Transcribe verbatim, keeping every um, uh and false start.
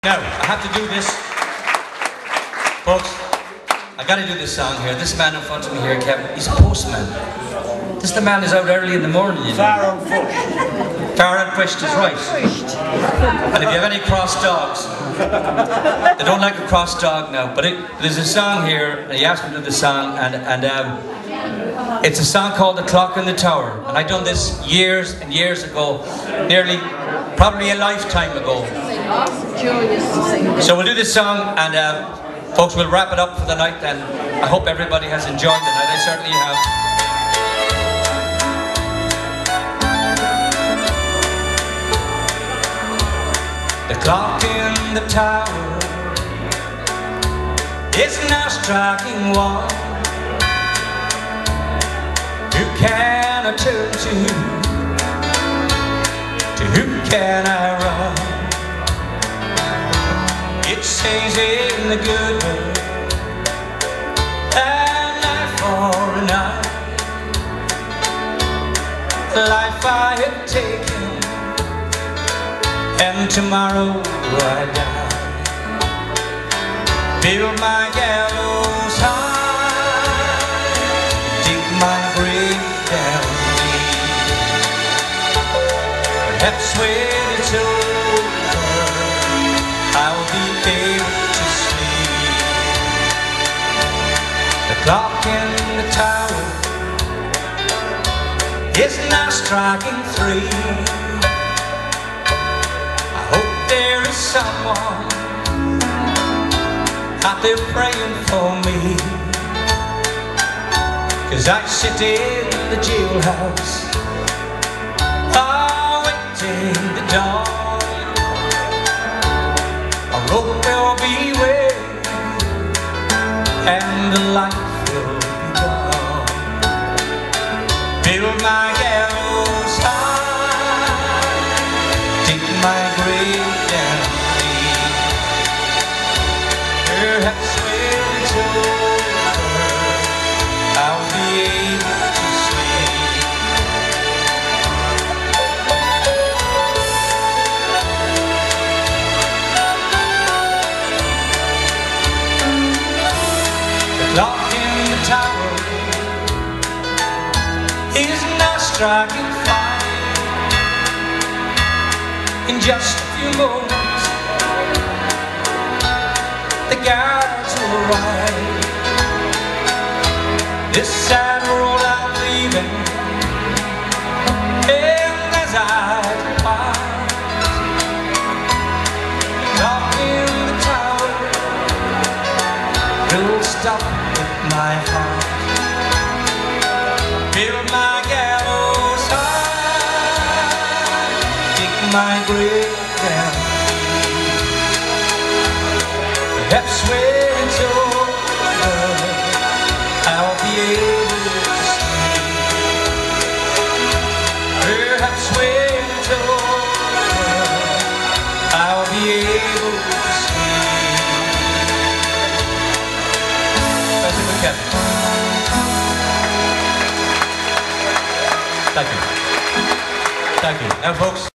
Now, I have to do this. Folks, I gotta do this song here. This man in front of me here, Kevin, he's a postman. This the man is out early in the morning, you know. Far out pushed. Far out pushed is right. And if you have any cross dogs, they don't like a cross dog now, but it, there's a song here, and he asked me to do the song, and, and um, it's a song called The Clock in the Tower. And I done this years and years ago, nearly, probably a lifetime ago. So we'll do this song, and uh, folks, we'll wrap it up for the night, and I hope everybody has enjoyed the night. I certainly have. The clock in the tower is now striking one. Who can I turn to? To who can I run? It says in the good book, an eye for an eye. The life I have taken, and tomorrow I die. Build my gallows high, dig my grave down deep. Perhaps when it's over, I'll be able to sleep. The clock in the tower is now striking three. There is someone out there praying for me, 'cause I sit in the jailhouse, awaiting the dawn. A rope will be waiting, and the light will be gone. Build my gallows high, dig my grave. Perhaps when it's over, I'll be able to sleep. The clock in the tower is now striking five. In just a few moments, the guards will arrive. This sad world I'm leaving, and as I depart, the clock in the tower will stop with my heart. Build my gallows high, dig my grave down. Perhaps when it's over, I'll be able to sleep. Perhaps when it's over, I'll be able to sleep. Thank you, McCaffery. Thank you. Thank you. Now, folks.